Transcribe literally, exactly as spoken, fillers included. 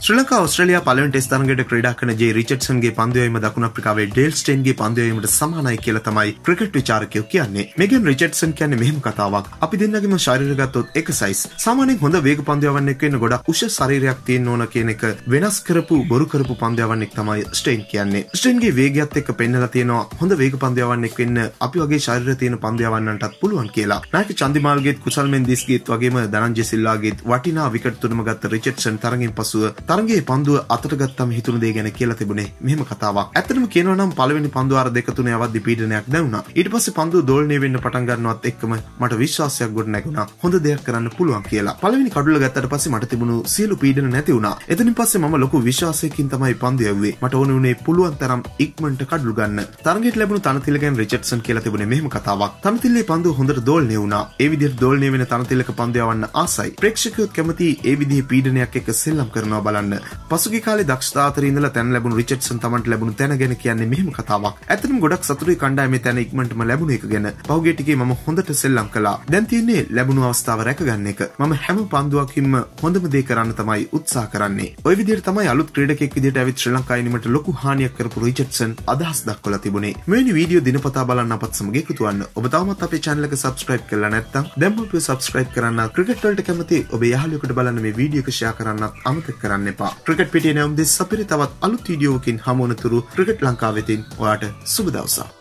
ශ්‍රී ලංකා ඕස්ට්‍රේලියා පළවෙනි ටෙස්ට් තරඟයට ක්‍රීඩා කරන ජේ රිචඩ්සන්ගේ පන්දු යැවීම දකුණු අප්‍රිකාවේ ඩේල් ස්ටේන්ගේ පන්දු යැවීමට සමානයි කියලා තමයි ක්‍රිකට් විචාරකයෝ කියන්නේ. මෙගන් රිචඩ්සන් කියන්නේ මෙහෙම කතාවක්. අපි දෙන්නගේම ශරීරය ගත්තොත් එක සයිස්. සාමාන්‍යයෙන් හොඳ වේග පන්දු යවන්නෙක් වෙන්න ගොඩක් උෂ ශරීරයක් තියෙන්න ඕන කියන එක වෙනස් කරපු බොරු කරපු පන්දු යවන්නෙක් තමයි ස්ටේන් කියන්නේ. ස්ටේන්ගේ වේගයත් එක්ක පෙන්නලා තියෙනවා හොඳ වේග පන්දු යවන්නෙක් වෙන්න අපි වගේ ශරීරය තියෙන පන්දු යවන්නටත් පුළුවන් කියලා. නායක චන්දිමාල්ගේත් කුසල් මෙන්දිස්ගේත් වගේම දනංජය සිල්වාගේත් වටිනා විකට් තුනම ගත්ත රිචඩ්සන් තරගෙන් පසුව තරගේ පන්දුව අතට ගත්තම හිතුණු දේ ගැන කියලා තිබුණේ මෙහෙම කතාවක්. ඇත්තටම කියනවා නම් පළවෙනි පන්දු ආර දෙක තුන යවද්දි පීඩනයක් දැනුණා. ඊට පස්සේ පන්දුව දෝලණය වෙන්න පටන් ගන්නවත් එක්කම මට විශ්වාසයක් ගොඩ නැගුණා හොඳ දෙයක් කරන්න පුළුවන් කියලා. පළවෙනි කඩුල ගත්තට පස්සේ මට තිබුණු සියලු පීඩන නැති වුණා. එතනින් පස්සේ මම ලොකු විශ්වාසයකින් තමයි පන්දු යවුවේ. මට ඕන උනේ පුළුවන් තරම් ඉක්මනට කඩුළු ගන්න. තරගයට ලැබුණු තනතිල ගැන රිචඩ්සන් කියලා තිබුණේ මෙහෙම කතාවක්. තනතිල්ලේ පන්දුව හොඳට දෝලණය වුණා. ඒ විදිහට දෝලණය වෙන තනතිලක පන්දු යවන්න ආසයි. ප්‍රේක්ෂකයෝ කැමති ඒ විදිහේ පීඩනයක් එක්ක සෙල්ලම් කරනවා බලන්න. පසුගිය කාලේ දක්ෂතා අතර ඉඳලා තැන ලැබුණු රිචඩ්සන් තමන්ට ලැබුණු තැන ගැන කියන්නේ මෙහෙම කතාවක්. ඇත්තටම ගොඩක් සතුටුයි කණ්ඩායමේ තැන ඉක්මනටම ලැබුණ එක ගැන. පහුගිය ටිකේ මම හොඳට සෙල්ලම් කළා. දැන් තියෙන්නේ ලැබුණු අවස්ථාව රැකගන්න එක. මම හැම පන්දුවකින්ම හොඳම දේ කරන්න තමයි උත්සාහ කරන්නේ. ওই විදිහට තමයි අලුත් ක්‍රීඩකෙක් විදිහට ඇවිත් ශ්‍රී ලංකාවේ නිමට ලොකු හානියක් කරපු රිචඩ්සන් අදහස් දක්වලා තිබුණේ. මෙවැනි වීඩියෝ දිනපතා බලන්න අපත් සමග එකතු වෙන්න. ඔබ තවමත් අපේ channel එක subscribe කරලා නැත්නම් දැන්ම ඔබ subscribe කරන්න. ක්‍රිකට් වලට කැමති ඔබේ යාළුවෙකුට බලන්න මේ වීඩියෝ එක share කරන්නත් අමතක කරන්න එපා. ක්‍රිකට් පිටියේ නැවුම් දෙස් අපිට තවත් අලුත් වීඩියෝවකින් හමු වනතුරු ක්‍රිකට් ලංකාවෙතින් ඔයාට සුබ දවසක්.